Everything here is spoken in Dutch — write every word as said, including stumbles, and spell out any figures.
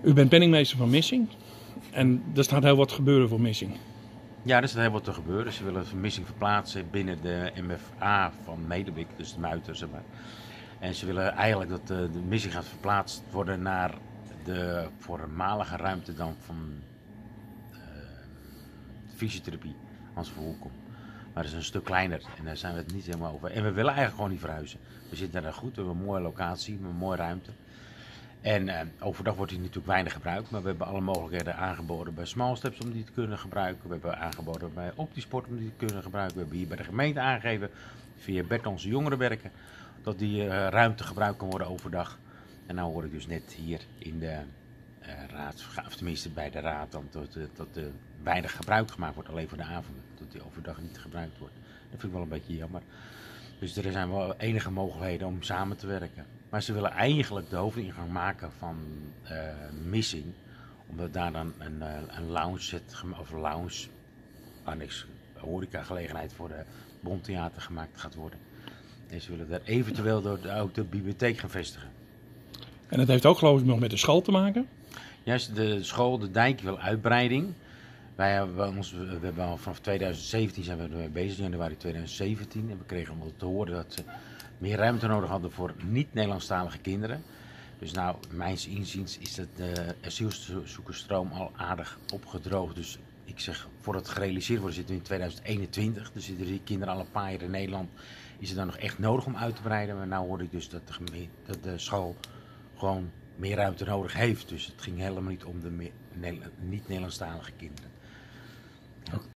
U bent penningmeester van Missing. En er staat heel wat gebeuren voor Missing. Ja, er staat heel wat te gebeuren. Ze willen Missing verplaatsen binnen de M F A van Medewijk, dus de Muiter, zeg maar. En ze willen eigenlijk dat de, de Missing gaat verplaatst worden naar de voormalige ruimte dan van uh, de fysiotherapie, Hans van Hoekom. Maar dat is een stuk kleiner en daar zijn we het niet helemaal over. En we willen eigenlijk gewoon niet verhuizen. We zitten daar goed, we hebben een mooie locatie, een mooie ruimte. En uh, overdag wordt die natuurlijk weinig gebruikt, maar we hebben alle mogelijkheden aangeboden bij Small Steps om die te kunnen gebruiken. We hebben aangeboden bij Optisport om die te kunnen gebruiken. We hebben hier bij de gemeente aangegeven, via Bert onze jongerenwerken, dat die uh, ruimte gebruikt kan worden overdag. En nou hoor ik dus net hier in de uh, raad, of tenminste bij de raad, dat, dat, dat uh, weinig gebruik gemaakt wordt, alleen voor de avonden. Dat die overdag niet gebruikt wordt. Dat vind ik wel een beetje jammer. Dus er zijn wel enige mogelijkheden om samen te werken. Maar ze willen eigenlijk de hoofdingang maken van uh, Missing. Omdat daar dan een, uh, een lounge zit, of lounge, annex, horecagelegenheid voor de Bondtheater gemaakt gaat worden. En ze willen daar eventueel door de, ook de bibliotheek gaan vestigen. En dat heeft ook geloof ik nog met de school te maken? Juist, de school, de dijk wil uitbreiding. Wij hebben, ons, we hebben al vanaf tweeduizend zeventien zijn we ermee bezig, januari tweeduizend zeventien. En we kregen allemaal te horen dat ze meer ruimte nodig hadden voor niet-Nederlandstalige kinderen. Dus nou, mijns inziens is dat de asielzoekersstroom al aardig opgedroogd. Dus ik zeg, voordat het gerealiseerd wordt, zitten we in tweeduizend eenentwintig. Dus zitten die kinderen al een paar jaar in Nederland. Is het dan nog echt nodig om uit te breiden? Maar nou hoorde ik dus dat de, gemeente, dat de school gewoon meer ruimte nodig heeft. Dus het ging helemaal niet om de niet-Nederlandstalige kinderen.